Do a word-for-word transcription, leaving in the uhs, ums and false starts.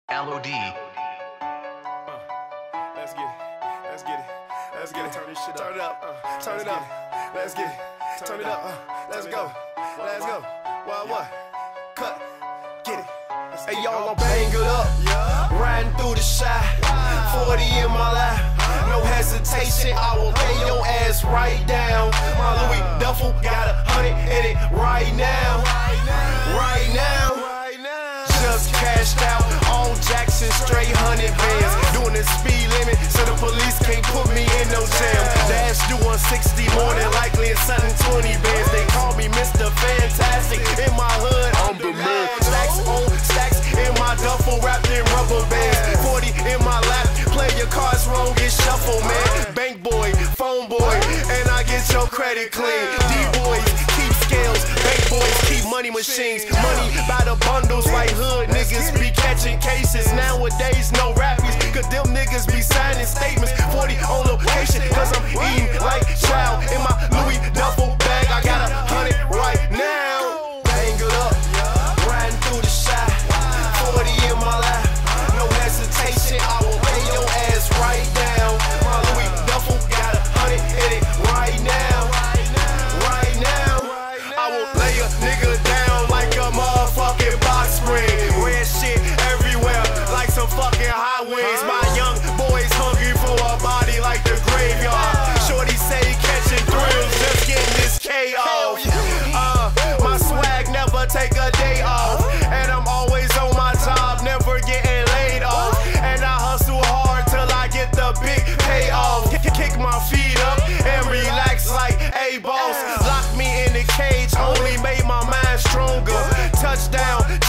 L O D. Uh, let's get it. Let's get it. Let's get it. Turn this shit up. Turn it up. Uh, turn it up. Let's get it. Turn it up. Uh, let's go. Let's go. What? What? Cut. Get it. Hey, y'all, I'm bang it up. Riding through the shot. forty in my life. No hesitation. I will lay your ass right down. My Louis duffel got a hundred in it right now. Right now. Just cashed out. All Jackson straight hundred bands. Doing the speed limit so the police can't put me in no jam. Dash do one sixty more than likely in something twenty bands. They call me Mister Fantastic. In my hood, I'm the man. Stacks on stacks in my duffel wrapped in rubber bands. forty in my lap. Play your cards wrong, get shuffled, man. Bank boy, phone boy, and I get your credit clean. D-boys keep scales. Bank boys keep money machines. Money by the bundles like hood niggas be catching cases. Nowadays, no rappies, cause them niggas be signing statements. forty on location, cause I'm eating like child. In my Louis duffel bag, I got a hundred right now. Bang it up, riding through the shot. forty in my life, no hesitation. I will lay your ass right down. My Louis duffel got a hundred in it right now. Right now, I will lay a nigga down like a motherfucking box spring. Red shit everywhere, like some fucking hot wings. My young boys hungry for a body like the graveyard. Shorty say catching thrills, just getting this K off. Uh, my swag never take a day off, and I'm always on my job, never getting laid off. And I hustle hard till I get the big payoff. Kick my feet up and relax like a boss. Lock me in the cage, only made my mind stronger. Touchdown,